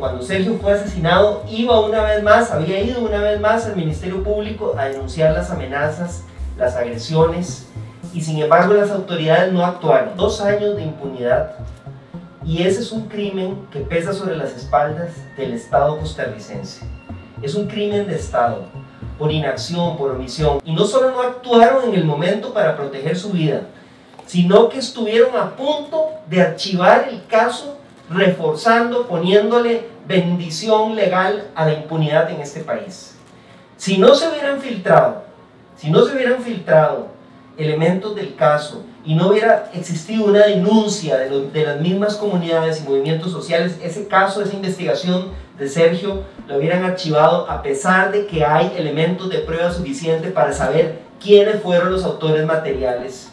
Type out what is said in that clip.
Cuando Sergio fue asesinado, había ido una vez más al Ministerio Público a denunciar las amenazas, las agresiones, y sin embargo las autoridades no actuaron. 2 años de impunidad, y ese es un crimen que pesa sobre las espaldas del Estado costarricense. Es un crimen de Estado, por inacción, por omisión. Y no solo no actuaron en el momento para proteger su vida, sino que estuvieron a punto de archivar el caso, reforzando, poniéndole bendición legal a la impunidad en este país. Si no se hubieran filtrado elementos del caso y no hubiera existido una denuncia de las mismas comunidades y movimientos sociales, ese caso, esa investigación de Sergio lo hubieran archivado, a pesar de que hay elementos de prueba suficiente para saber quiénes fueron los autores materiales